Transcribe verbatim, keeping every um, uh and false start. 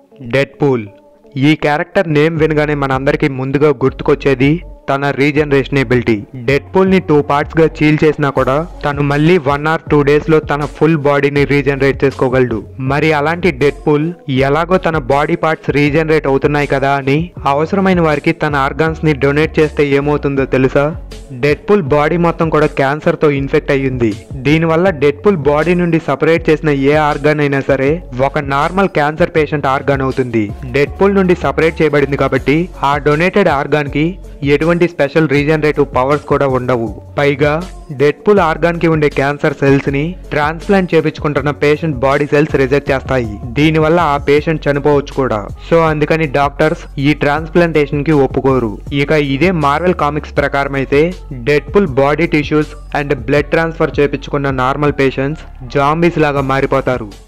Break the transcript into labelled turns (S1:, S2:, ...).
S1: Deadpool. ఈ character name వినగానే మనందరికీ ముందుగా గుర్తుకొచ్చేది తన రీజనరేషన్ ఎబిలిటీ. డెడ్పూల్ ని టూ పార్ట్స్ గా చీల్ చేసినా కూడా తను మళ్ళీ వన్ ఆర్ టూ డేస్ లో తన ఫుల్ బాడీని రీజనరేట్ చేసుకోగలడు. మరి అలాంటి డెడ్పూల్ ఎలాగో తన బాడీ పార్ట్స్ రీజనరేట్ అవుతున్నాయి కదా అని అవసరమైన వారికి తన ఆర్గాన్స్ ని డొనేట్ చేస్తే ఏమవుతుందో తెలుసా? డెడ్పూల్ బాడీ మొత్తం కూడా క్యాన్సర్ తో ఇన్ఫెక్ట్ అయ్యింది. దీనివల్ల డెడ్పూల్ బాడీ నుండి సపరేట్ చేసిన ఏ ఆర్గాన్ అయినా సరే ఒక నార్మల్ క్యాన్సర్ పేషెంట్ ఆర్గాన్ అవుతుంది. డెడ్పూల్ నుండి సపరేట్ చేయబడింది కాబట్టి ఆ డొనేటెడ్ ఆర్గాన్ కి ఎటువంటి స్పెషల్ రీజనరేటివ్ పవర్స్ కూడా ఉండవు. పైగా డెడ్పూల్ ఆర్గాన్ కి ఉండే క్యాన్సర్ సెల్స్ ని ట్రాన్స్ప్లాంట్ చేపించుకుంటున్న పేషెంట్ బాడీ సెల్స్ రిజెక్ట్ చేస్తాయి. దీనివల్ల ఆ పేషెంట్ చనిపోవచ్చు కూడా. సో అందుకని డాక్టర్స్ ఈ ట్రాన్స్ప్లాంటేషన్ కి ఒప్పుకోరు. ఇక ఇదే మార్వెల్ కామిక్స్ ప్రకారం అయితే Deadpool body tissues and blood transfer చేపించుకున్న నార్మల్ పేషెంట్స్ జాంబీస్ లాగా మారిపోతారు.